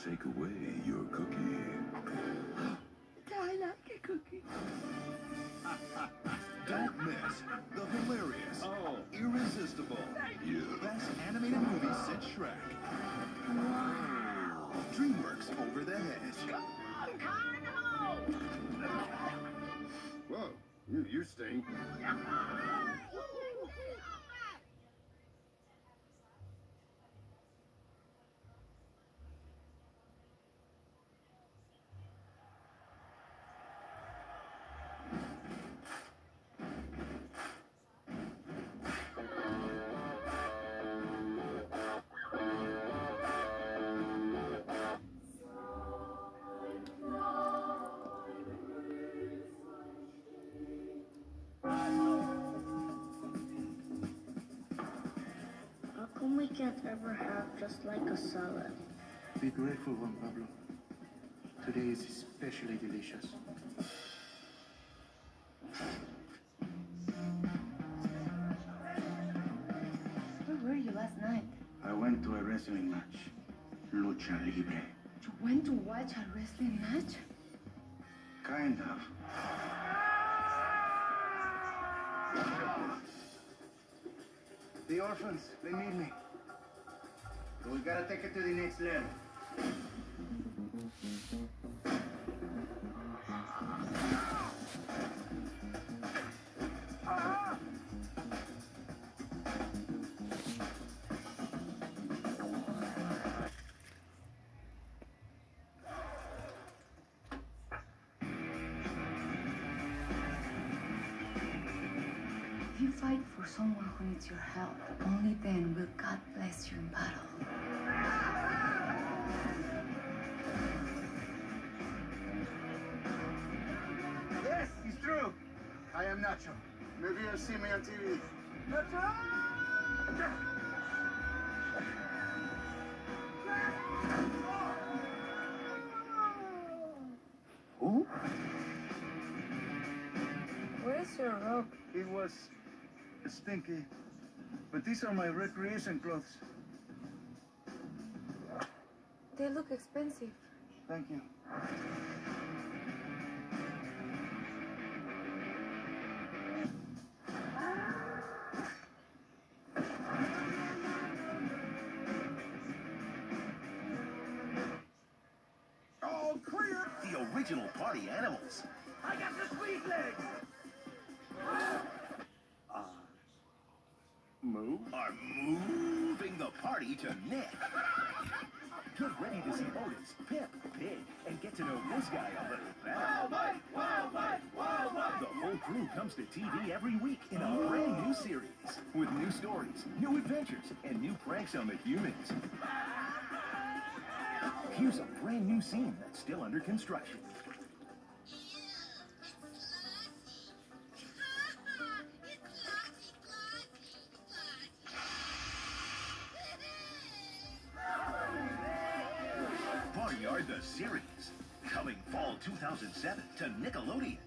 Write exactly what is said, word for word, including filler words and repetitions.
take away your cookie. I like a cookie. Don't miss the hilarious, Oh. irresistible, Yeah. best animated movie since Shrek. Wow. DreamWorks over the head. Come on, Carnival! Whoa, you, you stink. How come we can't ever have just like a salad? Be grateful, Juan Pablo. Today is especially delicious. Where were you last night? I went to a wrestling match. Lucha Libre. You went to watch a wrestling match? Kind of. The orphans, they need me. But we gotta take it to the next level. If you fight for someone who needs your help, only then will God bless you in battle. Yes, it's true. I am Nacho. Maybe you'll see me on T V. Nacho! Who? Where's your rope? It was stinky. But these are my recreation clothes. They look expensive. Thank you. All clear. The original party animals. I got the sweet legs! Move. Are moving the party to Nick. Get ready to see Otis, Pip, Pig, and get to know this guy a little better. Wild Mike! Wild Mike! Wild Mike! The whole crew comes to T V every week in a brand new series with new stories, new adventures, and new pranks on the humans. Here's a brand new scene that's still under construction. Barnyard the series, coming fall two thousand seven to Nickelodeon.